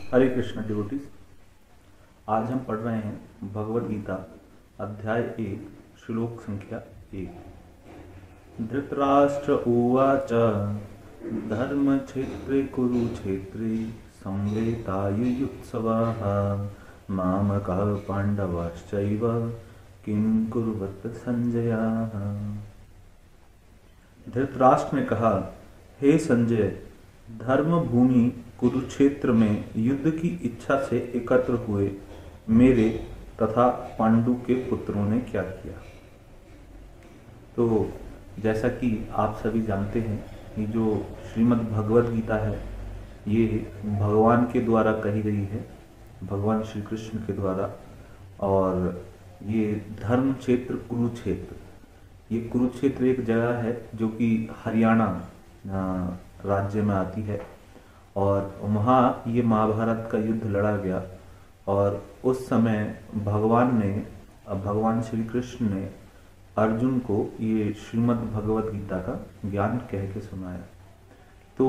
हरे Krishna devotees. आज हम पढ़ रहे हैं भगवद गीता अध्याय 1 श्लोक संख्या 1। धृतराष्ट्र उवाच धर्म क्षेत्रे कुरुक्षेत्रे संवेतायुयुत्सवाः मामकाः पांडवाश्चैव किं कुर्वत संजय। धृतराष्ट्र ने कहा, हे संजय, धर्म भूमि कुरुक्षेत्र में युद्ध की इच्छा से एकत्र हुए मेरे तथा पांडु के पुत्रों ने क्या किया। तो जैसा कि आप सभी जानते हैं, ये जो श्रीमद् भगवद गीता है ये भगवान के द्वारा कही गई है, भगवान श्री कृष्ण के द्वारा। और ये धर्म क्षेत्र कुरुक्षेत्र, ये कुरुक्षेत्र एक जगह है जो कि हरियाणा राज्य में आती है। और वहाँ ये महाभारत का युद्ध लड़ा गया और उस समय भगवान श्री कृष्ण ने अर्जुन को ये श्रीमद् भगवद गीता का ज्ञान कह के सुनाया। तो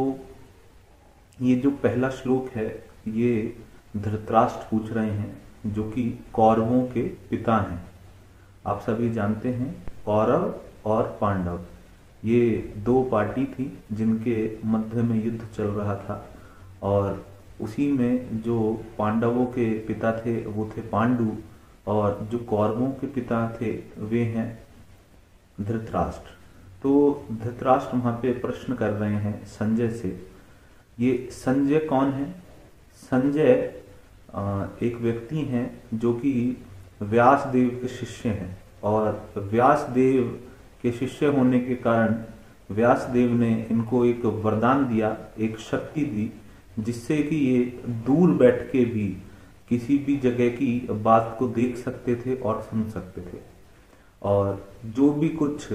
ये जो पहला श्लोक है ये धृतराष्ट्र पूछ रहे हैं, जो कि कौरवों के पिता हैं। आप सभी जानते हैं कौरव और पांडव, ये दो पार्टी थी जिनके मध्य में युद्ध चल रहा था। और उसी में जो पांडवों के पिता थे वो थे पांडु, और जो कौरवों के पिता थे वे हैं धृतराष्ट्र। तो धृतराष्ट्र वहाँ पे प्रश्न कर रहे हैं संजय से। ये संजय कौन है? संजय एक व्यक्ति हैं जो कि व्यास देव के शिष्य हैं, और व्यास देव के शिष्य होने के कारण व्यास देव ने इनको एक वरदान दिया, एक शक्ति दी, जिससे कि ये दूर बैठ के भी किसी भी जगह की बात को देख सकते थे और सुन सकते थे। और जो भी कुछ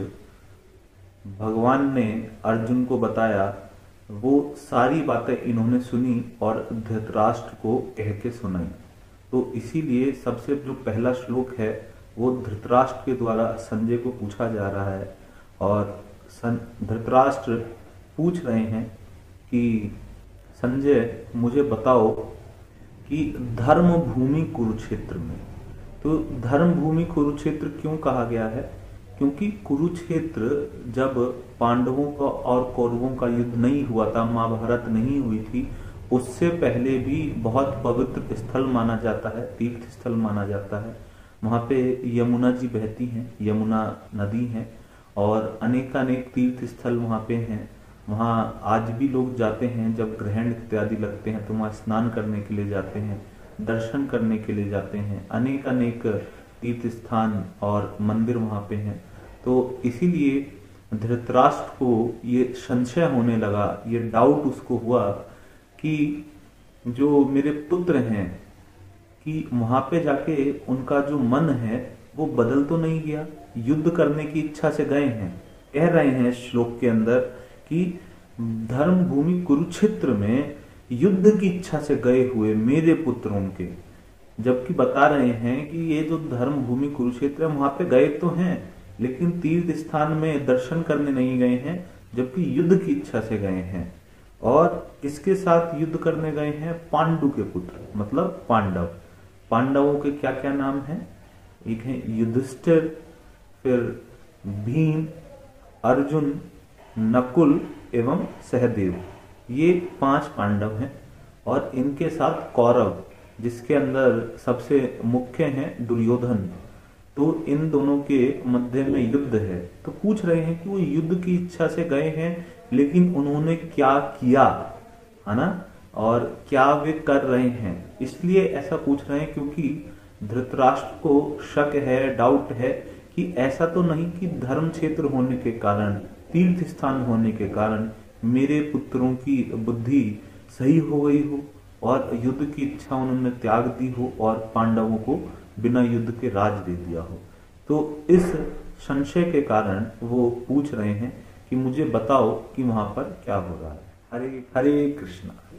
भगवान ने अर्जुन को बताया वो सारी बातें इन्होंने सुनी और धृतराष्ट्र को कह के सुनाई। तो इसीलिए सबसे जो पहला श्लोक है वो धृतराष्ट्र के द्वारा संजय को पूछा जा रहा है। और धृतराष्ट्र पूछ रहे हैं कि संजय मुझे बताओ कि धर्म भूमि कुरुक्षेत्र में, तो धर्म भूमि कुरुक्षेत्र क्यों कहा गया है? क्योंकि कुरुक्षेत्र जब पांडवों का और कौरवों का युद्ध नहीं हुआ था, महाभारत नहीं हुई थी, उससे पहले भी बहुत पवित्र स्थल माना जाता है, तीर्थ स्थल माना जाता है। वहाँ पे यमुना जी बहती हैं, यमुना नदी है, और अनेकानेक तीर्थ स्थल वहाँ पे हैं। वहाँ आज भी लोग जाते हैं, जब ग्रहण इत्यादि लगते हैं तो वहाँ स्नान करने के लिए जाते हैं, दर्शन करने के लिए जाते हैं। अनेक तीर्थ स्थान और मंदिर वहाँ पे हैं। तो इसीलिए धृतराष्ट्र को ये संशय होने लगा, ये डाउट उसको हुआ कि जो मेरे पुत्र हैं कि वहाँ पे जाके उनका जो मन है वो बदल तो नहीं गया, युद्ध करने की इच्छा से गए हैं। कह रहे हैं श्लोक के अंदर कि धर्म भूमि कुरुक्षेत्र में युद्ध की इच्छा से गए हुए मेरे पुत्रों के, जबकि बता रहे हैं कि ये जो धर्म भूमि कुरुक्षेत्र है वहां पे गए तो हैं लेकिन तीर्थ स्थान में दर्शन करने नहीं गए हैं, जबकि युद्ध की इच्छा से गए हैं। और किसके साथ युद्ध करने गए हैं? पांडु के पुत्र, मतलब पांडव। पांडवों के क्या क्या नाम हैं? एक है युधिष्ठिर, फिर भीम, अर्जुन, नकुल एवं सहदेव, ये 5 पांडव हैं। और इनके साथ कौरव, जिसके अंदर सबसे मुख्य हैं दुर्योधन। तो इन दोनों के मध्य में युद्ध है। तो पूछ रहे हैं कि वो युद्ध की इच्छा से गए हैं, लेकिन उन्होंने क्या किया, है ना, और क्या वे कर रहे हैं। इसलिए ऐसा पूछ रहे हैं क्योंकि धृतराष्ट्र को शक है, डाउट है कि ऐसा तो नहीं कि धर्म क्षेत्र होने के कारण, तीर्थ स्थान होने के कारण मेरे पुत्रों की बुद्धि सही हो गई हो और युद्ध की इच्छा उन्होंने त्याग दी हो और पांडवों को बिना युद्ध के राज दे दिया हो। तो इस संशय के कारण वो पूछ रहे हैं कि मुझे बताओ कि वहां पर क्या हो रहा है। हरे हरे कृष्णा।